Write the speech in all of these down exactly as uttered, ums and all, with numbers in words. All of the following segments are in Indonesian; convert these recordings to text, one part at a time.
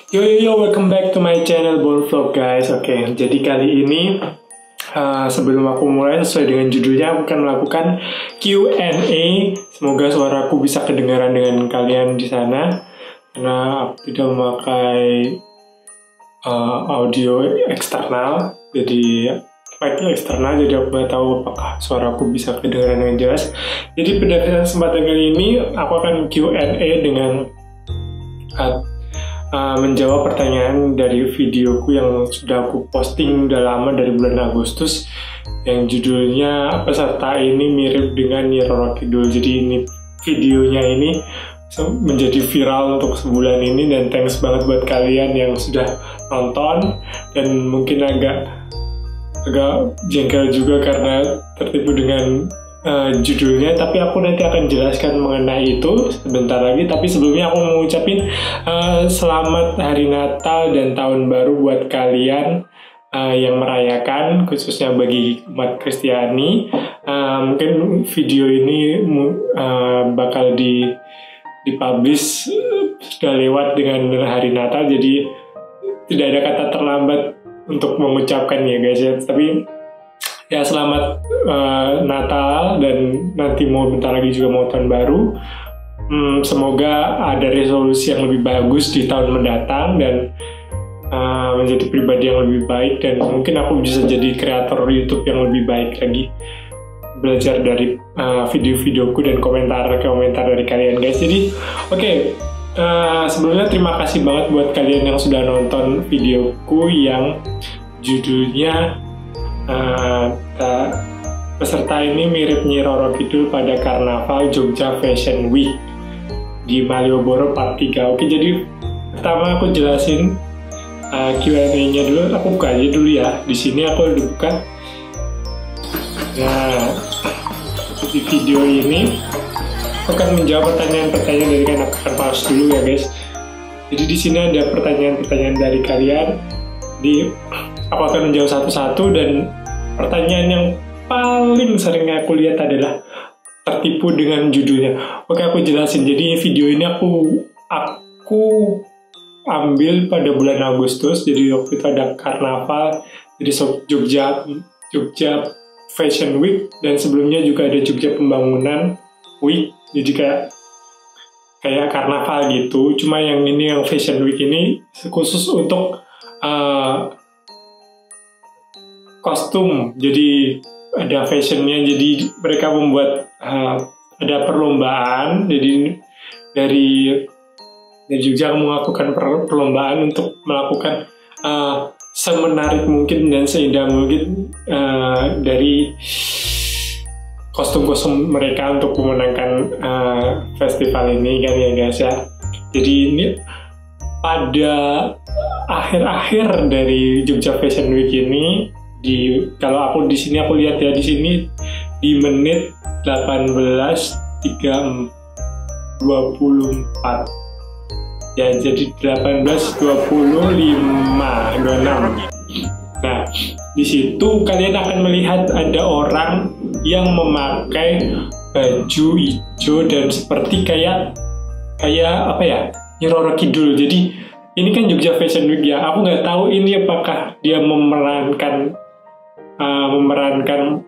Yo yo yo, welcome back to my channel Bone Vlog guys. Oke, okay, jadi kali ini uh, sebelum aku mulai sesuai dengan judulnya, aku akan melakukan Q and A. Semoga suaraku bisa kedengaran dengan kalian di sana, karena aku tidak memakai uh, audio eksternal, jadi mic eksternal, jadi aku nggak tahu apakah suaraku bisa kedengaran dengan jelas. Jadi pada kesempatan kali ini aku akan Q and A dengan uh, Uh, menjawab pertanyaan dari videoku yang sudah aku posting udah lama dari bulan Agustus, yang judulnya peserta ini mirip dengan Nyi Roro Kidul. Jadi ini videonya ini menjadi viral untuk sebulan ini, dan thanks banget buat kalian yang sudah nonton, dan mungkin agak agak jengkel juga karena tertipu dengan Uh, judulnya, tapi aku nanti akan jelaskan mengenai itu sebentar lagi. Tapi sebelumnya aku mau ngucapin uh, selamat hari Natal dan Tahun Baru buat kalian uh, yang merayakan, khususnya bagi umat Kristiani. Uh, mungkin video ini uh, bakal di dipublish uh, sudah lewat dengan hari Natal, jadi tidak ada kata terlambat untuk mengucapkan ya guys ya. Tapi ya selamat uh, Natal, dan nanti mau bentar lagi juga mau tahun baru. Hmm, semoga ada resolusi yang lebih bagus di tahun mendatang, dan uh, menjadi pribadi yang lebih baik, dan mungkin aku bisa jadi kreator YouTube yang lebih baik lagi, belajar dari uh, video-videoku dan komentar-komentar dari kalian guys. Jadi oke, okay, uh, sebelumnya terima kasih banget buat kalian yang sudah nonton videoku yang judulnya Uh, uh, peserta ini mirip Nyi Roro Kidul pada Karnaval Jogja Fashion Week di Malioboro part tiga. Oke, jadi pertama aku jelasin uh, Q and A-nya dulu. Aku buka aja dulu ya. Di sini aku udah buka. Nah, di video ini aku akan menjawab pertanyaan-pertanyaan dari kalian. Aku akan pause dulu ya guys. Jadi di sini ada pertanyaan-pertanyaan dari kalian. Di Aku akan menjawab satu-satu, dan pertanyaan yang paling sering aku lihat adalah tertipu dengan judulnya. Oke, aku jelasin. Jadi video ini aku aku ambil pada bulan Agustus. Jadi waktu itu ada Karnaval, jadi Jogja Jogja Fashion Week, dan sebelumnya juga ada Jogja Pembangunan Week. Jadi kayak kayak Karnaval gitu. Cuma yang ini yang Fashion Week ini khusus untuk uh, kostum, jadi ada fashionnya, jadi mereka membuat uh, ada perlombaan. Jadi dari dari Jogja melakukan per, perlombaan untuk melakukan uh, semenarik mungkin dan seindah mungkin uh, dari kostum-kostum mereka untuk memenangkan uh, festival ini kan ya guys ya. Jadi ini pada akhir-akhir dari Jogja Fashion Week ini, di kalau aku di sini aku lihat ya, di sini di menit delapan belas dua puluh empat ya, jadi delapan belas dua puluh lima dua puluh enam. Nah, di situ kalian akan melihat ada orang yang memakai baju hijau dan seperti kayak kayak apa ya, Nyi Roro Kidul. Jadi ini kan Jogja Fashion Week ya, aku nggak tahu ini apakah dia memerankan Uh, memerankan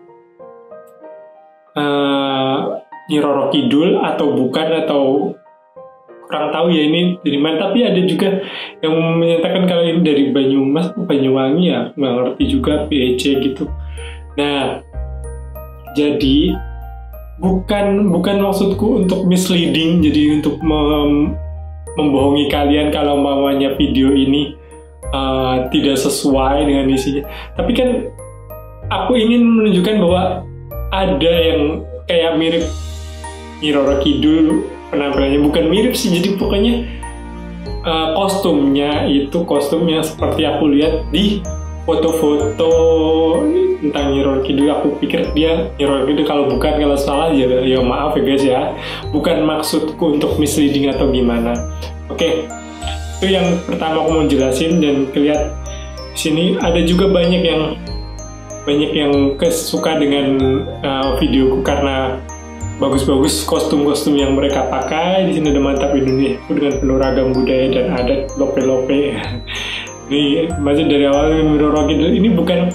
uh, Nyi Roro Kidul atau bukan, atau kurang tahu ya ini dari mana. Tapi ada juga yang menyatakan kalau ini dari Banyumas, Banyuwangi ya, nggak ngerti juga, P E C gitu. Nah, jadi bukan bukan maksudku untuk misleading, jadi untuk mem membohongi kalian kalau mamanya video ini uh, tidak sesuai dengan isinya. Tapi kan aku ingin menunjukkan bahwa ada yang kayak mirip Nyi Roro Kidul penampilannya. Bukan mirip sih, jadi pokoknya uh, kostumnya itu kostum yang seperti aku lihat di foto-foto tentang Nyi Roro Kidul. Aku pikir dia Nyi Roro Kidul. Kalau bukan, kalau salah ya, ya maaf ya guys ya. Bukan maksudku untuk misleading atau gimana. Oke, itu yang pertama aku mau jelasin. Dan kelihat di sini ada juga banyak yang banyak yang kesuka dengan uh, videoku karena bagus-bagus kostum-kostum yang mereka pakai. Di sini ada Mantap Indonesia dengan penuh ragam budaya dan adat lope-lope. Nih masih dari awal Nyiro Kidul ini bukan,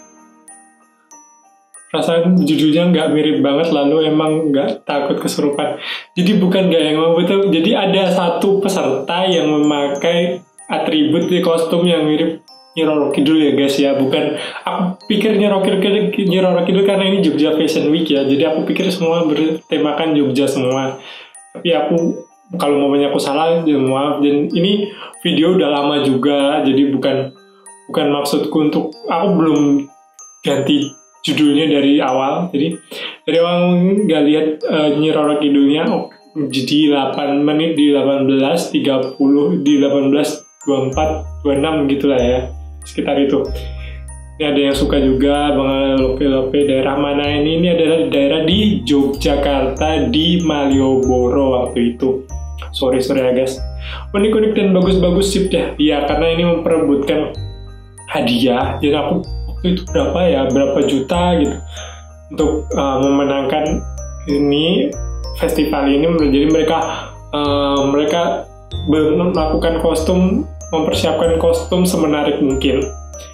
perasaan judulnya nggak mirip banget, lalu emang nggak takut kesurupan. Jadi bukan nggak yang mau betul. Jadi ada satu peserta yang memakai atribut di kostum yang mirip Nyiro Kidul ya guys ya. Bukan, aku pikir Nyiro Kidul, Nyiro Kidul karena ini Jogja Fashion Week ya. Jadi aku pikir semua bertemakan Jogja semua. Tapi aku kalau mau banyak aku salah, ya maaf. Dan ini video udah lama juga, jadi bukan bukan maksudku untuk, aku belum ganti judulnya dari awal. Jadi dari awal nggak lihat uh, Nyiro Kidulnya. Oh, jadi delapan menit di delapan belas tiga puluh di delapan belas dua puluh empat dua puluh enam gitulah ya, sekitar itu. Ini ada yang suka juga Bang Lope-Lope daerah mana ini? Ini adalah daerah di Yogyakarta di Malioboro waktu itu. Sorry sorry ya guys. Unik-unik dan bagus-bagus sip deh. Iya, karena ini memperebutkan hadiah. Jadi aku waktu itu berapa ya, berapa juta gitu untuk uh, memenangkan ini festival ini. Jadi mereka uh, mereka melakukan kostum, mempersiapkan kostum semenarik mungkin.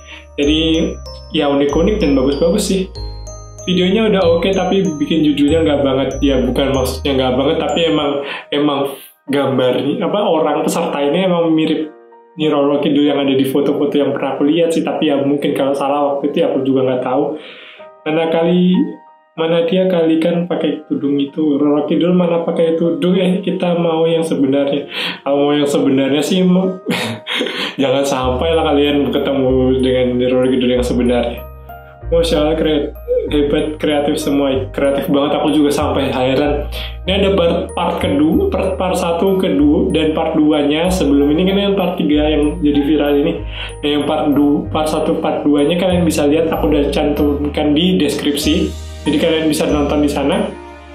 Jadi ya unik-unik dan bagus-bagus sih. Videonya udah oke, okay, tapi bikin judulnya nggak banget. Ya bukan maksudnya nggak banget, tapi emang emang gambarnya apa orang peserta ini emang mirip Nyiro Kidul yang ada di foto-foto yang pernah aku lihat sih. Tapi ya mungkin kalau salah waktu itu aku juga nggak tahu. Mana kali mana dia kali kan pakai tudung itu, Nyiro Kidul mana pakai tudung. Eh kita mau yang sebenarnya. Kalau mau yang sebenarnya sih mau jangan sampai lah kalian ketemu dengan Nyiro Kidul yang sebenarnya. Masya Allah, kreatif, hebat, kreatif semua, kreatif banget. Aku juga sampai heran. Ini ada part, part kedua, part, part satu, kedua, dan part duanya. Sebelum ini kan yang part tiga yang jadi viral ini. Nah, yang part dua, part satu, part duanya kalian bisa lihat. Aku udah cantumkan di deskripsi. Jadi kalian bisa nonton di sana.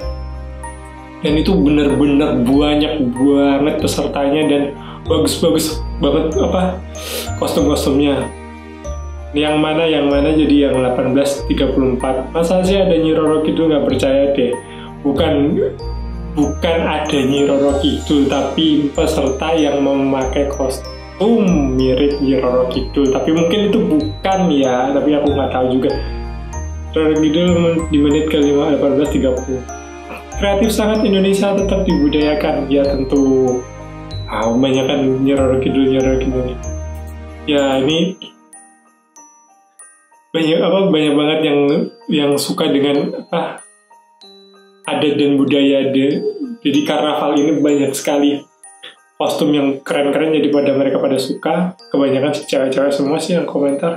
Dan itu bener-bener banyak banget pesertanya dan bagus-bagus banget apa kostum-kostumnya. Yang mana yang mana jadi yang delapan belas tiga puluh empat. Masa sih ada Nyiro Kidul, nggak percaya deh. Bukan bukan ada Nyiro Kidul, tapi peserta yang memakai kostum mirip Nyiro Kidul. Tapi mungkin itu bukan ya, tapi aku nggak tahu juga. Nyiro Kidul di menit ke delapan belas tiga puluh. Kreatif sangat, Indonesia tetap dibudayakan. Ya tentu. Ah, kebanyakan Nyiro Kidul Nyiro Kidul. Ya ini banyak apa banyak banget yang yang suka dengan apa adat dan budaya de, jadi karnaval ini banyak sekali kostum yang keren-keren, jadi pada mereka pada suka. Kebanyakan si cewek-cewek semua sih yang komentar.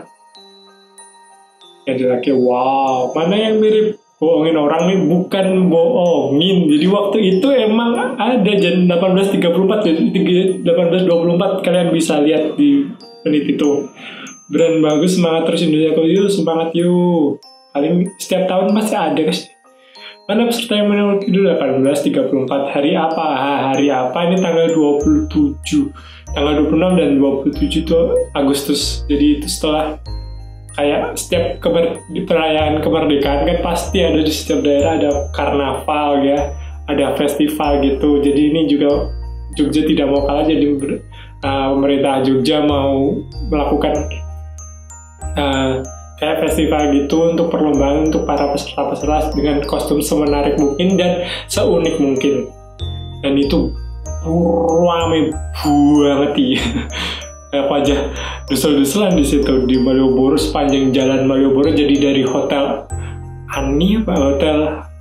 Ada lagi, wow, mana yang mirip, bohongin orang nih, bukan bohongin. Jadi waktu itu emang ada jam delapan belas tiga puluh empat, jadi delapan belas dua puluh empat kalian bisa lihat di menit itu. Brand bagus, semangat terus Indonesia, yuk semangat yuk. Paling setiap tahun masih ada guys. Mana peserta yang menang Kidul delapan belas tiga puluh empat, hari apa? Ha, hari apa? Ini tanggal dua puluh tujuh. Tanggal dua puluh enam dan dua puluh tujuh itu Agustus. Jadi itu setelah kayak setiap kemer perayaan kemerdekaan kan pasti ada di setiap daerah ada karnaval ya, ada festival gitu. Jadi ini juga Jogja tidak mau kalah, jadi uh, pemerintah Jogja mau melakukan Uh, kayak festival gitu untuk perlombaan untuk para peserta-peserta dengan kostum semenarik mungkin dan seunik mungkin. Dan itu rame banget ya. Apa aja dusel-duselan di situ di Malioboro, sepanjang jalan Malioboro. Jadi dari hotel Ani apa hotel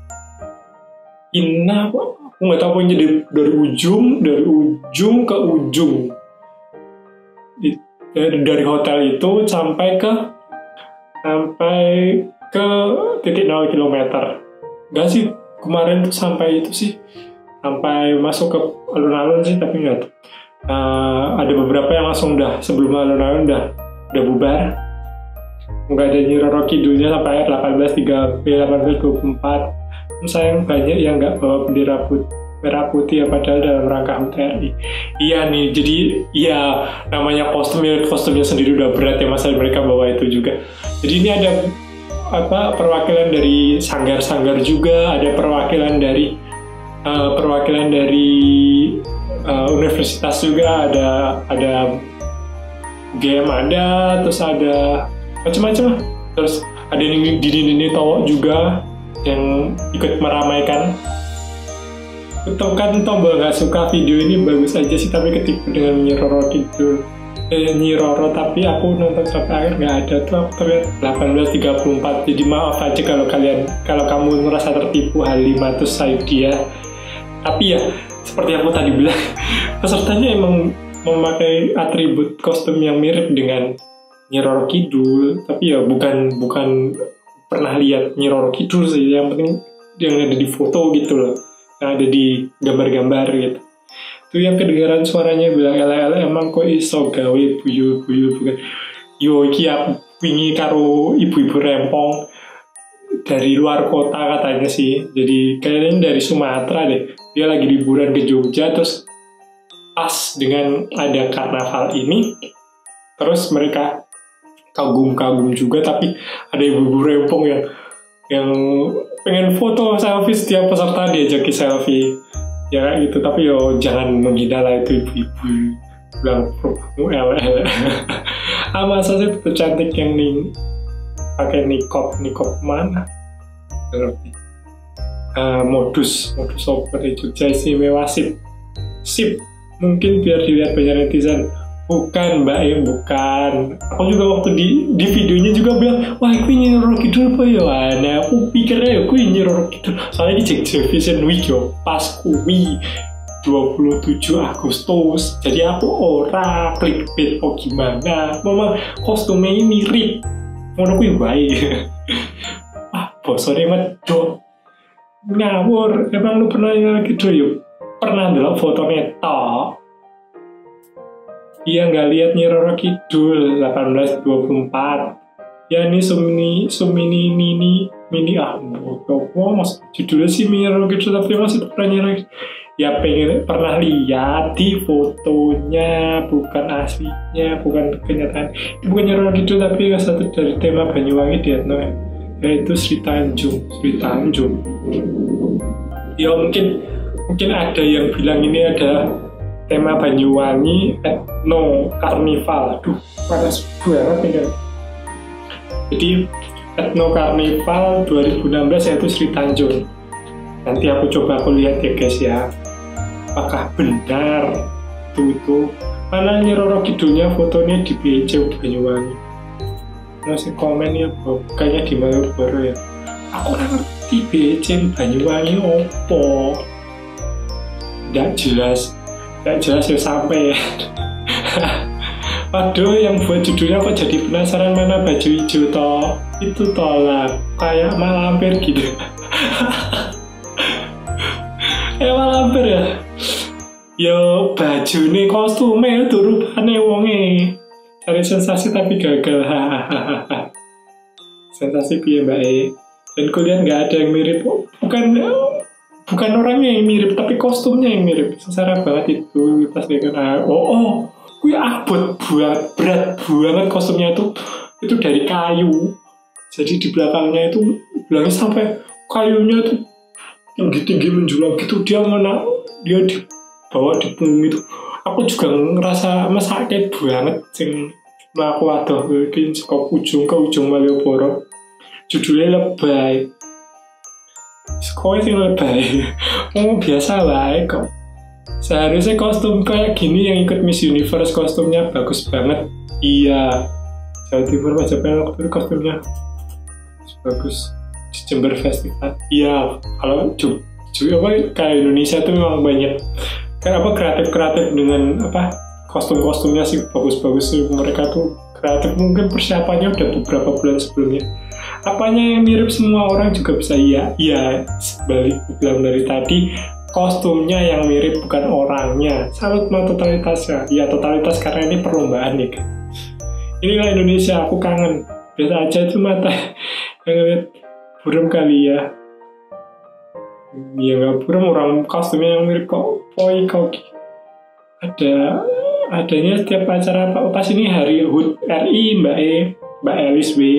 Ina, aku nggak tahu pokoknya dari, dari ujung dari ujung ke ujung. Di, Dari, dari hotel itu sampai ke sampai ke titik nol kilometer. Enggak sih, kemarin tuh sampai itu sih sampai masuk ke alun-alun sih, tapi enggak. Uh, ada beberapa yang langsung udah sebelum alun-alun udah udah bubar. Enggak ada Nyiro Kidulnya sampai delapan belas tiga puluh delapan belas dua puluh empat. Sayang banyak yang nggak bawa bendera putih merah putih ya, padahal dalam rangka H U T R I. Iya nih, jadi iya namanya kostum ya, kostumnya sendiri udah berat ya, masa mereka bawa itu juga. Jadi ini ada apa perwakilan dari sanggar-sanggar juga, ada perwakilan dari uh, perwakilan dari uh, universitas juga, ada ada U G M ada, terus ada macam-macam, terus ada Nini Nini Towo juga yang ikut meramaikan. Itu kan tombol nggak suka video ini bagus aja sih, tapi ketipu dengan Nyi Roro Kidul, eh, Nyi Roro, tapi aku nonton sampai akhir nggak ada tuh, aku terlihat delapan belas tiga puluh empat. Jadi maaf aja kalau kalian, kalau kamu merasa tertipu Halimatus Saidiyah. Tapi ya seperti aku tadi bilang, pesertanya emang memakai atribut kostum yang mirip dengan Nyi Roro Kidul, tapi ya bukan bukan pernah lihat Nyi Roro Kidul sih, yang penting yang ada di foto gitu loh, yang ada di gambar-gambar gitu. Itu yang kedengaran suaranya bilang ele-ele emang kok iso gawe buyul-buyul, bukan yo iki aku wingi karo ibu-ibu rempong dari luar kota katanya sih, jadi kayaknya dari Sumatera deh, dia lagi liburan ke Jogja, terus pas dengan ada karnaval ini, terus mereka kagum-kagum juga, tapi ada ibu-ibu rempong yang yang pengen foto selfie, setiap peserta diajaki selfie ya kayak gitu. Tapi yo jangan menghina lah itu ibu-ibu, bilang kamu ele-ele. Ah masa sih tetap cantik yang nih pakai nikop, nikop mana ngerti. Uh, modus modus sobat itu Jogja istimewa, sip sip mungkin biar dilihat banyak netizen. Bukan mbak ya, bukan. Aku juga waktu di di videonya juga bilang, wah aku Nyi Roro Kidul apa ya? Nah aku pikirnya ya aku Nyi Roro Kidul, soalnya di Jogja Fashion Week yo pas kuwi dua puluh tujuh Agustus. Jadi aku ora clickbait oh gimana, memang kostumnya ini mirip ngono kuwi wae. Ah bosone medok ngawur. Emang lu pernah Nyi Roro Kidul yuk? Pernah ndelok fotonya tok. Iya nggak lihat Nyi Roro Kidul delapan belas dua puluh empat. Ya ini sumini sumini mini mini ah bodoh mas judulnya sih Nyi Roro Kidul, tapi masih pernah Nyi Roro Kidul. Ya pengen pernah lihat di fotonya, bukan aslinya, bukan kenyataan. Bukan Nyi Roro Kidul, tapi satu dari tema Banyuwangi dia no, yaitu Sri Tanjung Sri Tanjung. Ya mungkin mungkin ada yang bilang ini ada tema Banyuwangi etno karnival. Aduh panas banget nih kan. Jadi etno karnival dua ribu enam belas yaitu Sri Tanjung. Nanti aku coba aku lihat ya guys ya, apakah benar itu itu. Mana Nyi Roro Kidulnya fotonya di B C Banyuwangi. Masih komen ya kayaknya di Malioboro ya. Aku ngerti B C Banyuwangi opo, nggak jelas. Gak jelas ya sampai ya. Waduh, yang buat judulnya kok jadi penasaran mana baju hijau toh? Itu tolak kayak malampir gitu. Eh malampir ya. Yo baju nih kostumnya itu rupanya wonge cari sensasi tapi gagal. Sensasi piye mbak E? Dan kalian nggak ada yang mirip, bukan bukan orangnya yang mirip, tapi kostumnya yang mirip. Secara banget itu pas dia kena, oh oh, gue abot banget, berat banget kostumnya itu, itu dari kayu. Jadi di belakangnya itu, belakangnya sampai kayunya itu tinggi-tinggi menjulang gitu. Dia mana, dia dibawa di punggung itu. Aku juga ngerasa sakit banget, sing aku aduh, mungkin ke ujung ke ujung Malioboro. Judulnya Lebay. Sekolah sih lebay, oh biasa lah kok. Seharusnya kostum kayak gini yang ikut Miss Universe kostumnya bagus banget. Iya, Jawa Timur Majapahit waktu itu kostumnya bagus. Di Jember Festival. Iya, kalau juga apa kayak Indonesia tuh memang banyak kayak apa kreatif-kreatif dengan apa kostum-kostumnya sih bagus-bagus sih. Mereka tuh kreatif, mungkin persiapannya udah beberapa bulan sebelumnya. Apanya yang mirip semua orang juga bisa iya. Iya, sebalik bilang dari tadi, kostumnya yang mirip bukan orangnya. Salut sama totalitasnya. Iya totalitas karena ini perlombaan nih kan. Inilah Indonesia, aku kangen. Biasa aja itu mata yang ngeliat burem kali ya. Iya nggak burem, orang kostumnya yang mirip kok. Poi kok. Ada adanya setiap acara apa pas ini hari H U T R I Mbak E, Mbak Elis B.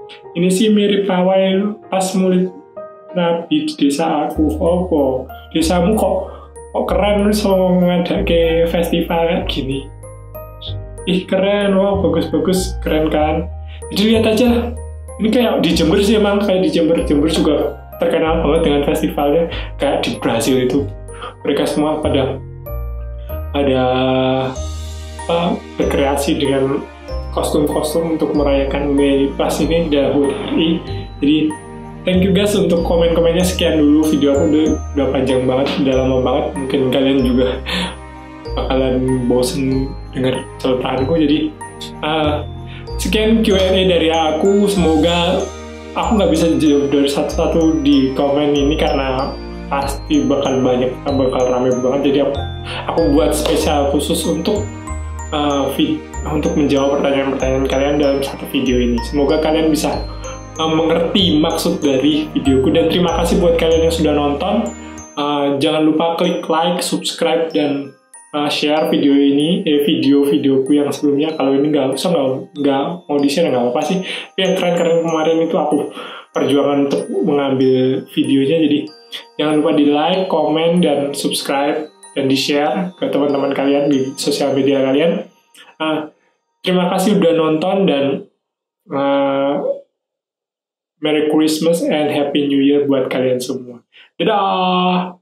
ini sih mirip pawai pas murid Nabi di desa aku. Opo, desamu kok kok keren so ngadake festival kayak gini. Ih keren, wow bagus-bagus, keren kan. Jadi lihat aja, ini kayak di Jember sih emang, kayak di Jember, Jember juga terkenal banget dengan festivalnya. Kayak di Brasil itu, mereka semua pada ada apa, berkreasi dengan kostum-kostum untuk merayakan Mei Pas ini dan H U D R I. Jadi thank you guys untuk komen-komennya. Sekian dulu video aku, udah, udah panjang banget, udah lama banget. Mungkin kalian juga bakalan bosen denger celotehanku. Jadi uh, sekian Q and A dari aku. Semoga aku nggak bisa jawab dari satu-satu di komen ini karena pasti bakal banyak, bakal rame banget. Jadi aku, aku buat spesial khusus untuk uh, vid, untuk menjawab pertanyaan-pertanyaan kalian dalam satu video ini. Semoga kalian bisa uh, mengerti maksud dari videoku, dan terima kasih buat kalian yang sudah nonton. Uh, jangan lupa klik like, subscribe, dan uh, share video ini, eh, video-videoku yang sebelumnya. Kalau ini nggak usah, nggak nggak mau di-share nggak apa-apa sih. Tapi yang keren-keren kemarin itu aku perjuangan untuk mengambil videonya. Jadi jangan lupa di like, komen, dan subscribe, dan di-share ke teman-teman kalian di sosial media kalian. Uh, terima kasih udah nonton, dan uh, Merry Christmas and Happy New Year buat kalian semua. Dadah!